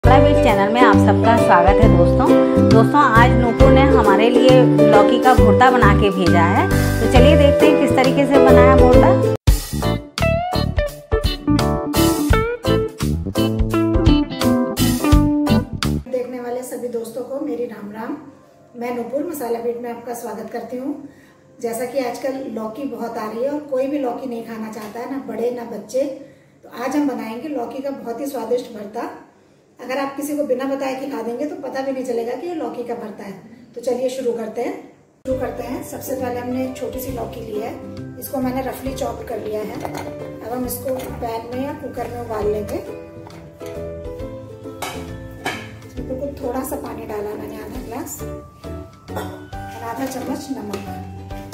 Beat channel में आप सबका स्वागत है दोस्तों आज नूपुर ने हमारे लिए लौकी का भुर्ता बना के भेजा है। तो चलिए देखते हैं किस तरीके से बनाया भुर्ता। देखने वाले सभी दोस्तों को मेरी राम राम। मैं नूपुर मसाला बीट में आपका स्वागत करती हूँ। जैसा कि आजकल लौकी बहुत आ रही है और कोई भी लौकी नहीं खाना चाहता है, ना बड़े ना बच्चे। तो आज हम बनाएंगे लौकी का बहुत ही स्वादिष्ट भरता। अगर आप किसी को बिना बताए खिला देंगे तो पता भी नहीं चलेगा कि ये लौकी का भरता है। तो चलिए शुरू करते हैं। सबसे पहले हमने एक छोटी सी लौकी ली है, इसको मैंने रफली चॉप कर लिया है। अब हम इसको पैन में या कुकर में उबाल लेंगे। इसमें बिल्कुल थोड़ा सा पानी डाला मैंने, आधा ग्लास और आधा चम्मच नमक।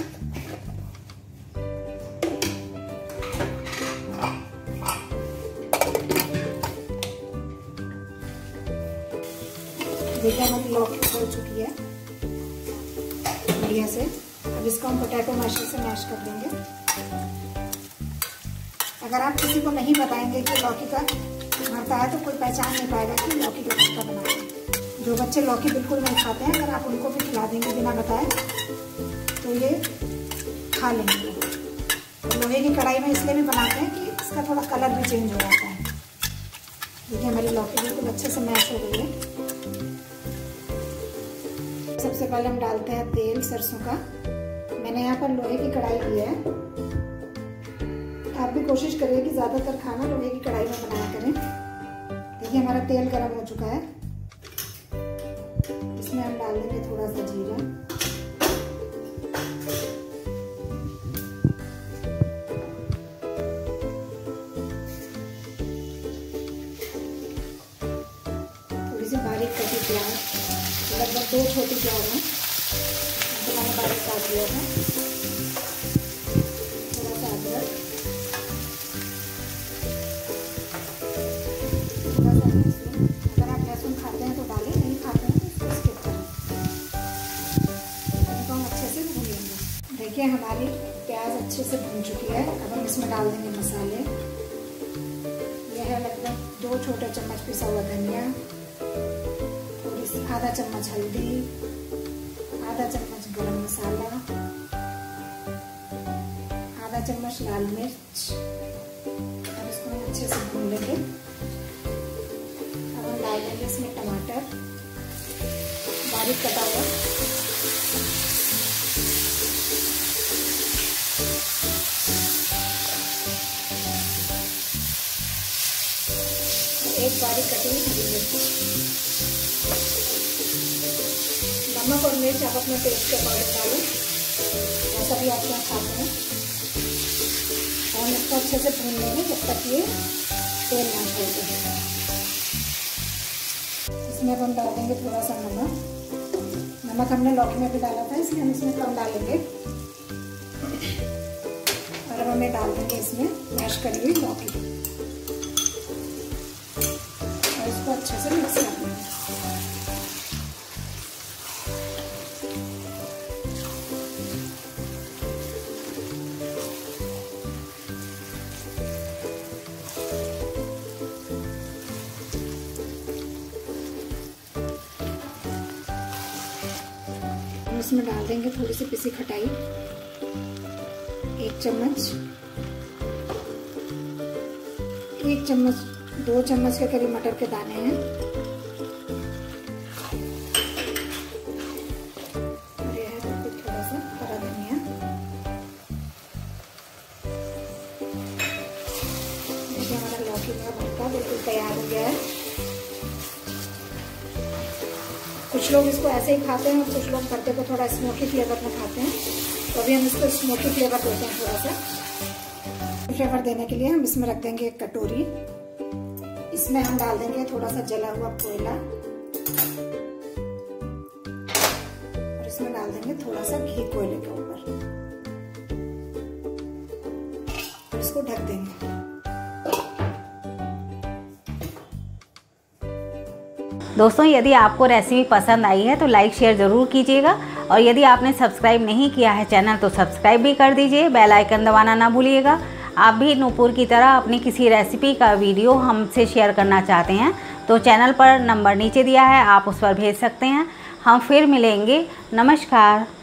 देखिए हमारी लौकी हो चुकी है बढ़िया से। अब इसको हम पोटैटो मैशर से मैश कर देंगे। अगर आप किसी को नहीं बताएंगे कि लौकी का भरता है तो कोई पहचान नहीं पाएगा कि लौकी का भरता बना है। जो बच्चे लौकी बिल्कुल नहीं खाते हैं, अगर आप उनको भी खिला देंगे बिना बताए तो ये खा लेंगे। लोहे की कढ़ाई में इसलिए भी बनाते हैं कि इसका थोड़ा कलर भी चेंज हो जाता है। देखिए हमारी लौकी बिल्कुल अच्छे से मैश हो गई है। सबसे पहले हम डालते हैं तेल सरसों का। मैंने यहाँ पर लोहे की कढ़ाई ली है। आप भी कोशिश करिए कि ज़्यादातर खाना लोहे की कढ़ाई में बनाया करें। देखिए हमारा तेल गर्म हो चुका है। इसमें हम डाल देंगे थोड़ा सा जीरा, थोड़ी सी बारीक कटी प्याज, लगभग 2 छोटी प्याज हैं तो मैंने बारीक काट लिया था। थोड़ा सा अदरक, थोड़ा सा लहसुन। अगर आप लहसुन खाते हैं तो डालें, नहीं खाते हैं तो इसको स्किप करें। इनको हम अच्छे से भून लेंगे। देखिए हमारी प्याज अच्छे से भून चुकी है। अब हम इसमें डाल देंगे मसाले। यह है लगभग 2 छोटे चम्मच पिसा हुआ धनिया, आधा चम्मच हल्दी, आधा चम्मच गरम मसाला, आधा चम्मच लाल मिर्च। और इसको हम अच्छे से भून लेंगे। अब हम डाल देंगे इसमें टमाटर बारीक कटा हुआ, एक बारीक कटी हुई हरी मिर्च। नमक और मिर्च आप अपने टेस्ट के अकॉर्डिंग डालें, ऐसा भी आप लोग खाते हैं। और हम इसको अच्छे से भून लेंगे जब तक ये तेल ना छोड़ दे। इसमें अब हम डाल देंगे थोड़ा सा नमक हमने लौकी में भी डाला था, इसलिए हम इसमें कम डालेंगे। और अब हमें डाल देंगे इसमें मैश करी हुई लौकी और इसको अच्छे से मिक्स कर देंगे। इसमें डाल देंगे थोड़ी सी पिसी खटाई, 1 चम्मच, 2 चम्मच के करीब मटर के दाने हैं। और यह है थोड़ा सा हरा धनिया। देखिए हमारा लौकी का भरता बिल्कुल तैयार हो गया है। कुछ लोग इसको ऐसे ही खाते हैं और कुछ लोग भरते को थोड़ा स्मोकी फ्लेवर में खाते हैं। तो अभी हम इसको स्मोकी फ्लेवर देते हैं। थोड़ा सा फ्लेवर देने के लिए हम इसमें रख देंगे 1 कटोरी। इसमें हम डाल देंगे थोड़ा सा जला हुआ कोयला और इसमें डाल देंगे थोड़ा सा घी कोयले के ऊपर और इसको ढक देंगे। दोस्तों यदि आपको रेसिपी पसंद आई है तो लाइक शेयर ज़रूर कीजिएगा और यदि आपने सब्सक्राइब नहीं किया है चैनल तो सब्सक्राइब भी कर दीजिए, बेल आइकन दबाना ना भूलिएगा। आप भी नूपुर की तरह अपनी किसी रेसिपी का वीडियो हमसे शेयर करना चाहते हैं तो चैनल पर नंबर नीचे दिया है, आप उस पर भेज सकते हैं। हम फिर मिलेंगे। नमस्कार।